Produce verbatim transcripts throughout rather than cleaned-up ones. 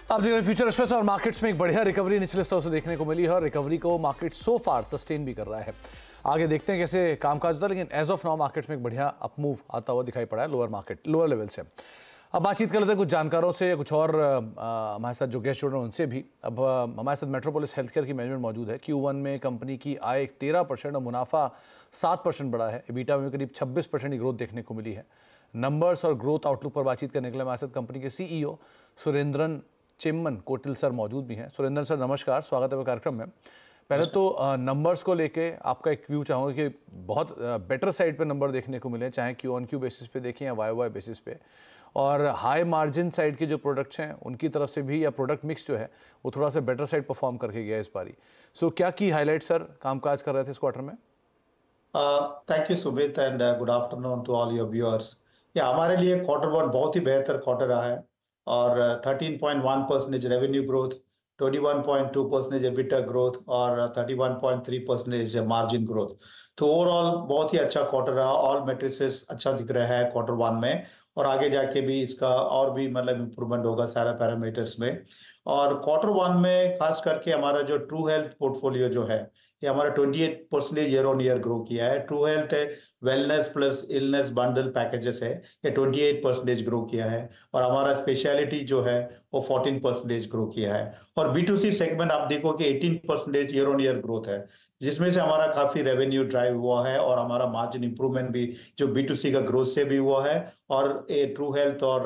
आप देख रहे हैं फ्यूचर एक्सप्रेस और मार्केट्स में एक बढ़िया रिकवरी निचले स्तरों से देखने को मिली है और रिकवरी को मार्केट सो फार सस्टेन भी कर रहा है। आगे देखते हैं कैसे कामकाज होता है, लेकिन एज ऑफ नाउ मार्केट्स में एक बढ़िया अपमूव आता हुआ दिखाई पड़ा है लोअर मार्केट लोअर लेवल से। अब बातचीत कर लेते हैं कुछ जानकारों से या कुछ और हमारे साथ जो गेस्ट जुड़ रहे हैं उनसे भी। अब हमारे साथ मेट्रोपोलिस हेल्थ केयर की मैनेजमेंट मौजूद है। क्यू वन में कंपनी की आय तेरह परसेंट और मुनाफा सात परसेंट बढ़ा है। एबिटा में करीब छब्बीस परसेंट की ग्रोथ देखने को मिली है। नंबर्स और ग्रोथ आउटलुक पर बातचीत करने के लिए हमारे साथ कंपनी के सीईओ सुरेंद्रन चेम्मन कोटिल सर मौजूद भी हैं। सुरेंद्र सर नमस्कार, स्वागत है कार्यक्रम में। पहले तो नंबर्स को लेके आपका एक व्यू चाहूँगा कि बहुत बेटर साइड पे नंबर देखने को मिले, चाहे क्यू ऑन क्यू बेसिस पे देखें या वाई वाई बेसिस पे, और हाई मार्जिन साइड के जो प्रोडक्ट्स हैं उनकी तरफ से भी या प्रोडक्ट मिक्स जो है वो थोड़ा सा बेटर साइड परफॉर्म करके गया इस बारी। सो so, क्या की हाईलाइट सर कामकाज कर रहे थे इस क्वार्टर में? Thank you Sumit and good afternoon to all your viewers. या हमारे लिए क्वार्टर वन बहुत ही बेहतर क्वार्टर रहा है और thirteen point one percentage revenue growth, twenty one point two percentage EBITDA growth और thirty one point three percentage margin growth. तो ओवरऑल बहुत ही अच्छा क्वार्टर रहा। ऑल मैट्रिसेस अच्छा दिख रहा है क्वार्टर वन में और आगे जाके भी इसका और भी मतलब इम्प्रूवमेंट होगा सारा पैरामीटर्स में। और क्वार्टर वन में खास करके हमारा जो ट्रू हेल्थ पोर्टफोलियो जो है ये हमारा अट्ठाईस percentage year on year grow किया है। ट्रू हेल्थ है wellness plus illness bundle packages है, ये अट्ठाईस परसेंटेज ग्रो किया है। और हमारा स्पेशलिटी जो है वो चौदह परसेंटेज ग्रो किया है। और बी टू सी सेगमेंट आप देखो कि अठारह percentage year on year growth है, जिसमें से हमारा काफी रेवेन्यू ड्राइव हुआ है और हमारा मार्जिन इंप्रूवमेंट भी जो बी टू सी का ग्रोथ से भी हुआ है और ए ट्रू हेल्थ और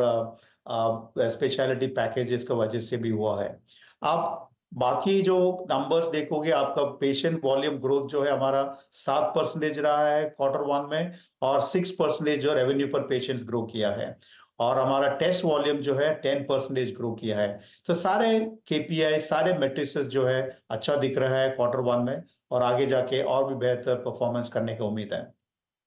स्पेशलिटी पैकेजेस का वजह से भी हुआ है। आप बाकी जो नंबर्स देखोगे, आपका पेशेंट वॉल्यूम ग्रोथ जो है हमारा सात परसेंटेज रहा है क्वार्टर वन में और सिक्स परसेंटेज जो रेवेन्यू पर पेशेंट्स ग्रो किया है। और हमारा टेस्ट वॉल्यूम जो है टेन परसेंटेज ग्रो किया है। तो सारे केपीआई सारे मैट्रिक्स जो है अच्छा दिख रहा है क्वार्टर वन में और आगे जाके और भी बेहतर परफॉर्मेंस करने की उम्मीद है।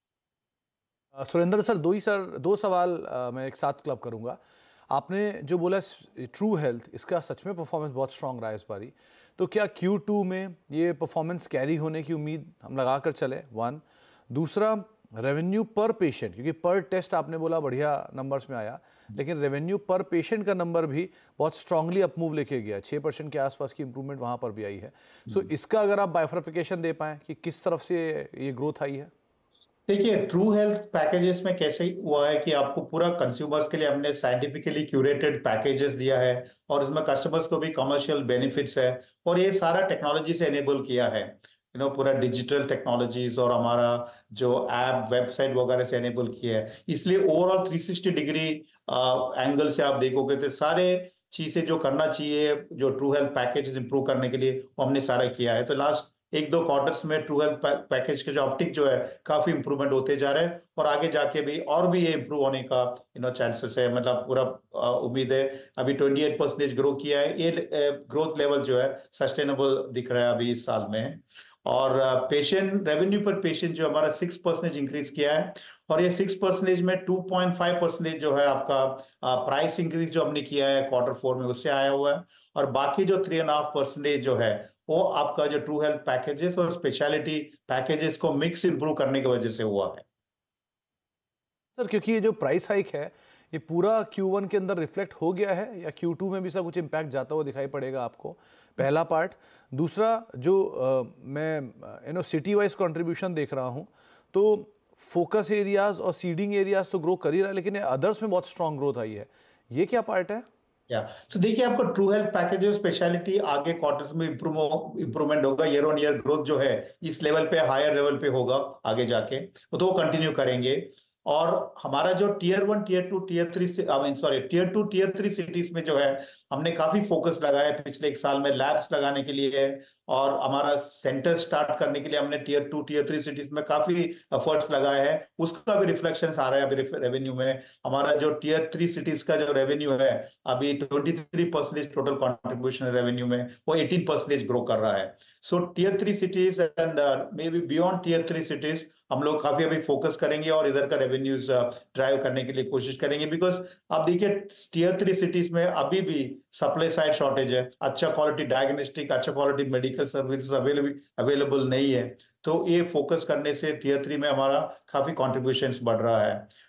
सुरेंद्र सर, दो ही सर दो सवाल आ, मैं एक साथ क्लब करूंगा। आपने जो बोला ट्रू हेल्थ, इसका सच में परफॉर्मेंस बहुत स्ट्रांग रहा है इस बारी, तो क्या क्यू टू में ये परफॉर्मेंस कैरी होने की उम्मीद हम लगा कर चले? वन। दूसरा, रेवेन्यू पर पेशेंट, क्योंकि पर टेस्ट आपने बोला बढ़िया नंबर्स में आया, लेकिन रेवेन्यू पर पेशेंट का नंबर भी बहुत स्ट्रांगली अपमूव लेके गया, छः परसेंट के आसपास की इंप्रूवमेंट वहाँ पर भी आई है। सो so, इसका अगर आप बाइफर्फिकेशन दे पाएँ कि किस तरफ से ये ग्रोथ आई है। देखिए, ट्रू हेल्थ पैकेजेस में कैसे हुआ है कि आपको पूरा कंज्यूमर्स के लिए हमने साइंटिफिकली क्यूरेटेड पैकेजेस दिया है और इसमें कस्टमर्स को भी कमर्शियल बेनिफिट्स है और ये सारा टेक्नोलॉजी से एनेबल किया है, यू नो पूरा डिजिटल टेक्नोलॉजीज और हमारा जो ऐप वेबसाइट वगैरह से एनेबल किया है। इसलिए overall three sixty degree angle से आप देखोगे तो सारे चीजें जो करना चाहिए जो ट्रू हेल्थ पैकेजेस इंप्रूव करने के लिए वो हमने सारा किया है। तो लास्ट एक दो क्वार्टर्स में ट्रू हेल्थ पैकेज के जो ऑप्टिक जो है काफी इंप्रूवमेंट होते जा रहे हैं और आगे जाके भी और भी ये इंप्रूव होने का यू नो चांसेस है, मतलब पूरा उम्मीद है। अभी अट्ठाईस परसेंटेज ग्रो किया है, ये ग्रोथ लेवल जो है सस्टेनेबल दिख रहा है अभी इस साल में। और पेशेंट रेवेन्यू पर पेशेंट जो हमारा सिक्स परसेंटेज इंक्रीज किया है और ये सिक्स परसेंटेज में टू पॉइंट फाइव परसेंटेज जो है आपका प्राइस इंक्रीज जो हमने किया है क्वार्टर फोर में उससे आया हुआ है और बाकी जो थ्री एंड हाफ परसेंटेज जो है वो आपका जो ट्रू हेल्थ पैकेजेस और स्पेशलिटी पैकेजेस को मिक्स इंप्रूव करने की वजह से हुआ है। सर, क्योंकि ये जो प्राइस हाइक है ये पूरा क्यू वन के अंदर रिफ्लेक्ट हो गया है या क्यू टू में भी सा कुछ इम्पैक्ट जाता हुआ दिखाई पड़ेगा आपको? पहला पार्ट। दूसरा, जो आ, मैं you know city wise contribution देख रहा हूँ तो फोकस एरियाज और सीडिंग एरियाज तो ग्रो कर ही रहा है, लेकिन अदर्स में बहुत स्ट्रांग ग्रोथ आई है, ये क्या पार्ट है? या सो देखिए, आपको ट्रू हेल्थ पैकेज स्पेशलिटी आगे क्वार्टर्स में इंप्रूवमेंट होगा, ईयर ऑन ईयर ग्रोथ जो है इस लेवल पे हायर लेवल पे होगा आगे जाके, तो वो कंटिन्यू करेंगे। और हमारा जो tier one tier two tier three से I mean sorry tier two tier three cities में जो है हमने काफी फोकस लगाया पिछले एक साल में लैब्स लगाने के लिए है और हमारा सेंटर स्टार्ट करने के लिए हमने tier two tier three cities में काफी एफर्ट्स लगाए हैं, उसका भी रिफ्लेक्शन आ रहा है अभी रेवेन्यू में। हमारा जो टीयर थ्री सिटीज का जो रेवेन्यू है अभी twenty three percentage total contribution revenue में वो एटीन परसेंटेज ग्रो कर रहा है। So tier three cities and maybe beyond tier three cities हम लोग काफी अभी फोकस करेंगे और इधर का रेवेन्यूज ड्राइव करने के लिए कोशिश करेंगे, बिकॉज आप देखिए टीयर थ्री सिटीज में अभी भी सप्लाई साइड शॉर्टेज है, अच्छा क्वालिटी डायग्नोस्टिक अच्छा quality medical services available available नहीं है। तो ये फोकस करने से टीयर थ्री में हमारा काफी कॉन्ट्रीब्यूशन बढ़ रहा है।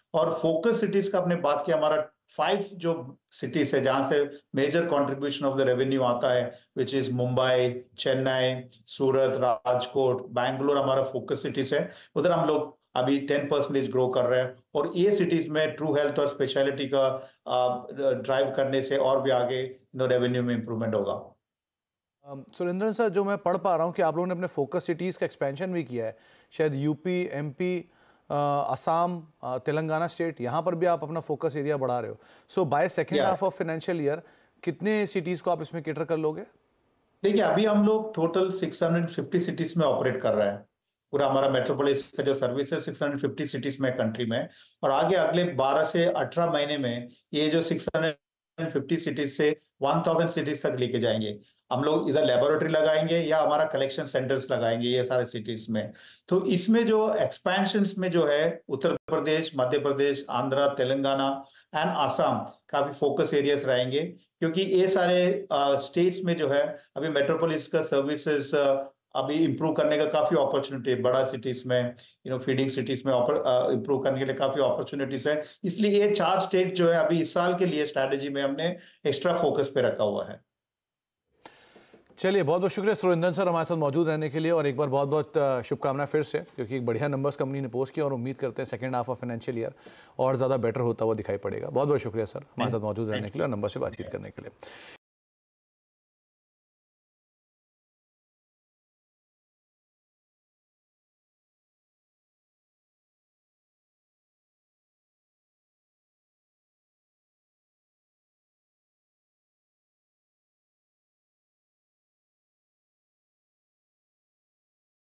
और फोकस सिटीज का आपने बात किया, हमारा फाइव जो सिटीज है जहां से major contribution of the revenue आता है, विच इज मुंबई, चेन्नई, सूरत, राजकोट, बैंगलोर हमारा फोकस सिटीज है। उधर हम लोग अभी टेन परसेंटेज ग्रो कर रहे हैं, और ये सिटीज में ट्रू हेल्थ और स्पेशलिटी का ड्राइव करने से और भी आगे नो रेवेन्यू में इंप्रूवमेंट होगा। सुरेंद्रन सर, जो मैं पढ़ पा रहा हूँ कि आप लोगों ने अपने फोकस सिटीज़ का एक्सपेंशन भी किया है, शायद UP, MP, Assam, Telangana state, यहाँ पर भी आप अपना फोकस एरिया बढ़ा रहे हो। So by second half of financial year कितने सिटीज़ को आप इसमें केटर कर लोगे? देखिए, अभी हम लोग total six hundred fifty cities में ऑपरेट कर रहे हैं। पूरा हमारा मेट्रोपोलिस का जो सर्विस है सिक्स हंड्रेड फिफ्टी सिटीज में कंट्री में, और आगे अगले बारह से अठारह महीने में ये जो सिक्स हंड्रेड फिफ्टी सिटीज से वन थाउज़ेंड सिटीज तक लेके जाएंगे। हम लोग इधर लेबोरेटरी लगाएंगे या हमारा कलेक्शन सेंटर्स लगाएंगे ये सारे सिटीज में। तो इसमें जो एक्सपेंशन में जो है उत्तर प्रदेश, मध्य प्रदेश, आंध्र, तेलंगाना एंड असम काफी फोकस एरियाज रहेंगे, क्योंकि ये सारे स्टेट्स में जो है अभी मेट्रोपोलिस का सर्विसेज अभी इंप्रूव करने का काफी अपॉर्चुनिटी है। बड़ा सिटीज में, यू नो फीडिंग सिटीज में इंप्रूव करने के लिए काफी अपॉर्चुनिटीज है। इसलिए ये चार स्टेट जो है अभी इस साल के लिए स्ट्रैटेजी में हमने एक्स्ट्रा फोकस पे रखा हुआ है। चलिए, बहुत बहुत शुक्रिया सुरेंद्रन सर हमारे साथ मौजूद रहने के लिए, और एक बार बहुत बहुत शुभकामनाएं फिर से, क्योंकि एक बढ़िया नंबर्स कंपनी ने पोस्ट किया और उम्मीद करते हैं second half of financial year और ज़्यादा बेटर होता हुआ दिखाई पड़ेगा। बहुत बहुत शुक्रिया सर हमारे साथ मौजूद रहने के लिए और नंबर से बातचीत करने के लिए।